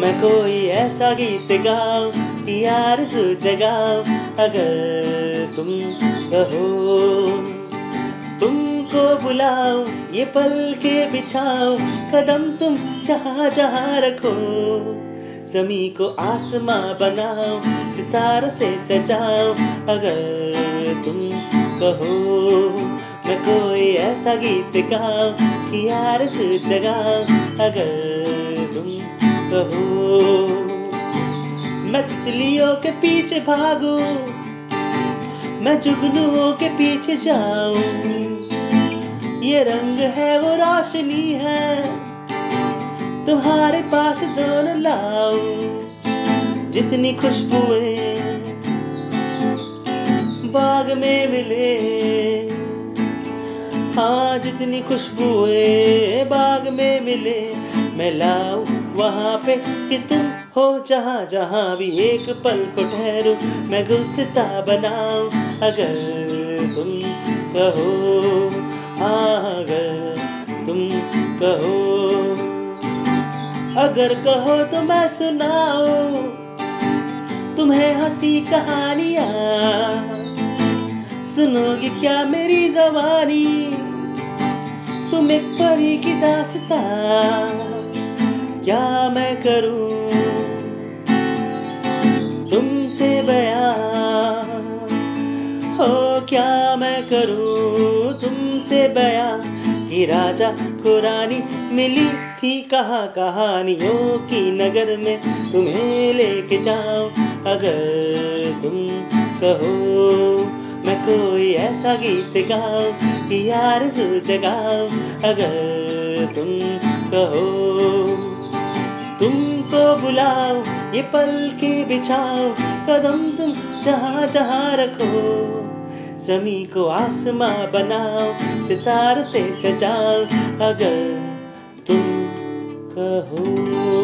मैं कोई ऐसा गीत गाऊं कि आरज़ू जगाऊं, अगर तुम कहो तुमको बुलाऊं, ये पल के बिछाऊं, कदम तुम जहाँ जहाँ रखो, ज़मीं को आसमां बनाऊं, सितारों से सजाऊं, अगर तुम कहो मैं कोई ऐसा गीत गाऊं कि आरज़ू जगाऊं, अगर तुम कहो। मैं तितलियों के पीछे भागूं, मैं जुगनुओं के पीछे जाऊं, ये रंग है वो रोशनी है, तुम्हारे पास दोनों लाऊं, जितनी खुशबुएं बाग में मिले, हाँ जितनी खुशबुएं बाग में मिले, मैं लाऊं वहाँ पे कि तुम हो जहाँ जहाँ भी एक पल को ठहरूं, मैं गुलसिता बनाऊं, अगर तुम कहो, हाँ अगर तुम कहो, अगर कहो तो मैं सुनाऊं तुम्हें हंसी कहानियाँ, सुनोगी क्या मेरी ज़बानी, तुम एक परी की दास्तां, क्या मैं करूं तुमसे बयां, हो क्या मैं करूं तुमसे बयां, कि राजा को रानी मिली थी कहाँ कहानियों की नगर में, तुम्हें लेके जाऊं, अगर तुम कहो मैं कोई ऐसा गीत गाऊं कि आरज़ू जगाऊं, अगर तुम कहो तुमको बुलाऊं, ये पल के बिछाऊं, कदम तुम जहाँ जहाँ रखो, ज़मीं को आसमां बनाऊं, सितारों से सजाऊं, अगर तुम कहो।